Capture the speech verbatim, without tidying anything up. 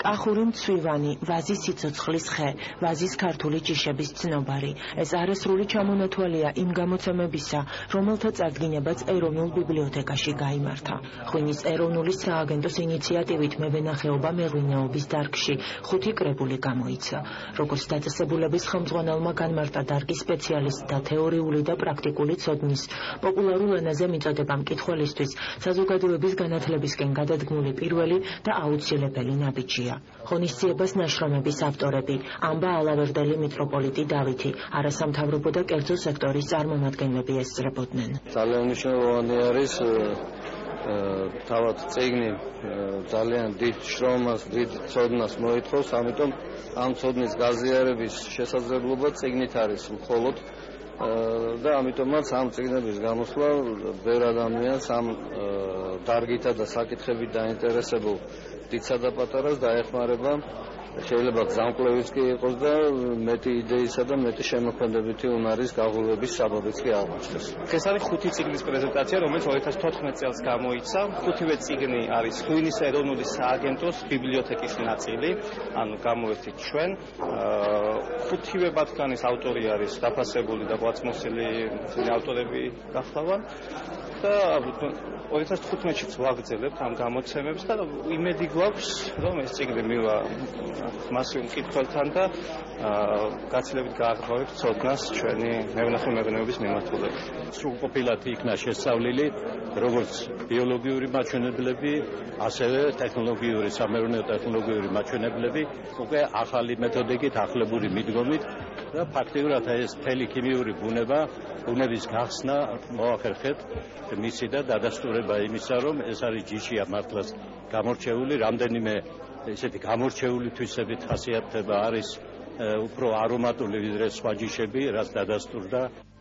კახური მცვივანი, ვაზის სიცოცხლის ხე, ვაზის ქართული ჭიშების ცნობარი. ეს არასრული ჩამონათვალია იმ გამოცემებისა, რომელთა წარდგინებაც ეროვნულ ბიბლიოთეკაში გაიმართა. ღვინის ეროვნული სააგენტოს ინიციატივით მევენახეობა მეღვინეობის დარგში ხუთი კრებული გამოიცა. როგორც დაწესებულების ხელმძღვანელმა განმარტა დარგის სპეციალისტთა თეორიული და პრაქტიკული ცოდნის, პოპულარულ ენაზე მიწოდება მკითხველისთვის საზოგადოების განათლებისკენ გადადგმული პირველი და აუცილებელი ნაბიჯია. ღონისძიებას ნაშრომების ავტორები ამბა ალავერდელი მიტროპოლიტი დავითი, არასამთავრობო და კერძო სექტორის წარმომადგენლები ესწრებოდნენ. ძალიან მნიშვნელოვანი არის თავად წიგნი ძალიან დიდ შრომას, დიდ ცოდნას მოითხოვს, ამიტომ ამ ცოდნის გაზიარების შესაძლებლობა წიგნით არის მხოლოდ და ამიტომაც ამ წიგნების გამოსვლა ვერ ადამიანს ამ დარგითა და საკითხებით დაინტერესებულ დიდსა და პატარას დაეხმარება. შეიძლება გზამკვლევიც კი იყოს და მეტი იდეისა და მეტი შემოქმედებითი უნარის გაღრმავების საბაბიც კი აღმოჩნდეს. ეს არის ხუთი წიგნის პრეზენტაცია, რომელიც ორი ათას თოთხმეტ წელს გამოიცა. ხუთივე წიგნი არის ღვინის ეროვნული სააგენტოს ბიბლიოთეკის ნაწილი, ანუ გამოვერთით ჩვენ. ხუთივე მათგანის ავტორი არის დაფასებული და ყვაწმოსილი ავტორები გახლავან. და ორი ათას თხუთმეტშიც ვაგრძელებთ ამ გამოცემებს და იმედი გვაქვს, რომ ეს წიგნი მივა მასიურ მკითხველთან და გაცილებით გააღრმავებთ ცოდნას ჩვენი მევენახე მეღვინეობის მიმართულებით. სრულყოფილად იქნა შესწავლილი როგორც ბიოლოგიური მაჩვენებლები, ასევე ტექნოლოგიური, სამეურნეო ტექნოლოგიური მაჩვენებლები, უკვე ახალი მეთოდიკით, ახლებური მიდგომით და ფაქტიურად ეს მთელი ქიმიური ბუნება, ბუნების გახსნა მოახერხეთ მისი და დადასტურება იმისა, რომ ეს არის ჯიშია მართლაც გამორჩეული, რამდენიმე ესეთი გამორჩეული თვისებით ხასიათდება არის უფრო არომატული ვიდრე სხვა ჯიშები, რაც დადასტურდა